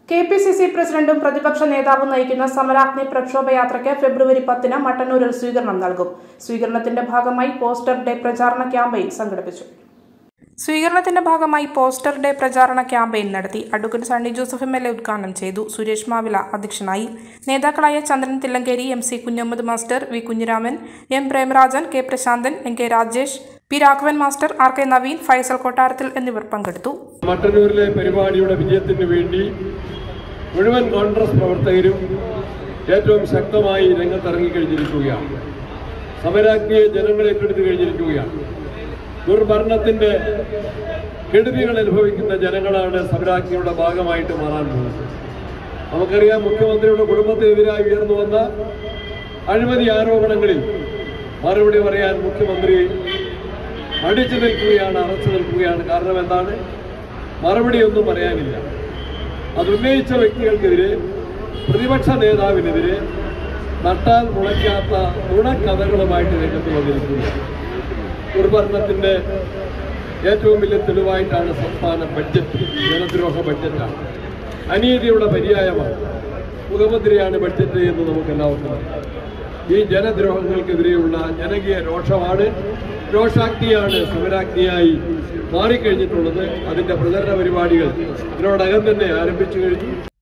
KPCC പ്രസിഡന്റും പ്രതിപക്ഷ നേതാവും നയിക്കുന്ന സമരാഗ്നി പ്രക്ഷോഭയാത്രയ്ക്ക് ഫെബ്രുവരി 10-ന് മട്ടന്നൂരിൽ സ്വീകരണം നൽകും. സ്വീകരണത്തിന്റെ ഭാഗമായി പോസ്റ്റർ ഡേ പ്രചാരണ ക്യാമ്പയിൻ നടത്തി. അഡ്വക്കേറ്റ് സണ്ണി ജോസഫ് MLA ഉദ്ഘാടനം ചെയ്തു. സുരേഷ് മാവില അധ്യക്ഷനായി. നേതാക്കളായ Chandran Thillankeri, MC Kunhammad master, V Kunhiraman, M Premarajan, K Prashanthan, NK Rajesh, P Raghavan master, RK Naveen, Faisal Kottarathil എന്നിവർ പങ്കെടുത്തു. മട്ടന്നൂരിലെ പരിപാടിയുടെ വിജയത്തിന് വേണ്ടി മുഴുവൻ കോൺഗ്രസ് പ്രവർത്തകരും ഏറ്റവും ശക്തമായി രംഗത്തിറങ്ങിക്കഴിഞ്ഞിരിക്കുകയാണ്. സമരാഗ്നിയെ ജനങ്ങൾ ഏറ്റെടുത്തു കഴിഞ്ഞിരിക്കുകയാണ്. ദുർഭരണത്തിന്റെ കെടുതികൾ അനുഭവിക്കുന്ന ജനങ്ങളാണ് സമരാഗ്നിയുടെ ഭാഗമായിട്ട് മാറാൻ പോകുന്നത്. നമുക്കറിയാം, മുഖ്യമന്ത്രിയുടെ കുടുംബത്തിനെതിരായി ഉയർന്നു വന്ന അഴിമതി ആരോപണങ്ങളിൽ മറുപടി പറയാൻ മുഖ്യമന്ത്രി അടിച്ചു നിൽക്കുകയാണ്, അറച്ചു നിൽക്കുകയാണ്. കാരണം എന്താണ്? മറുപടിയൊന്നും പറയാനില്ല. അതുന്നയിച്ച വ്യക്തികൾക്കെതിരെ, പ്രതിപക്ഷ നേതാവിനെതിരെ നട്ടാൽ മുളയ്ക്കാത്ത നുണക്കഥകളുമായിട്ട് രംഗത്ത് വന്നിരിക്കുകയാണ്. ദുർഭരണത്തിന്റെ ഏറ്റവും വലിയ തെളിവായിട്ടാണ് സംസ്ഥാന ബഡ്ജറ്റ്. ജനദ്രോഹ ബഡ്ജറ്റാണ്, അനീതിയുടെ പര്യായമാണ്, മുഖമുദ്രയാണ് ബഡ്ജറ്റ് എന്ന് നമുക്കെല്ലാവർക്കും അറിയാം. ഈ ജനദ്രോഹങ്ങൾക്കെതിരെയുള്ള ജനകീയ രോഷാഗ്നിയാണ് സമരാഗ്നിയായി മാറിക്കഴിഞ്ഞിട്ടുള്ളത്. അതിന്റെ പ്രചരണ പരിപാടികൾ ഇതിനോടകം തന്നെ ആരംഭിച്ചു കഴിഞ്ഞു.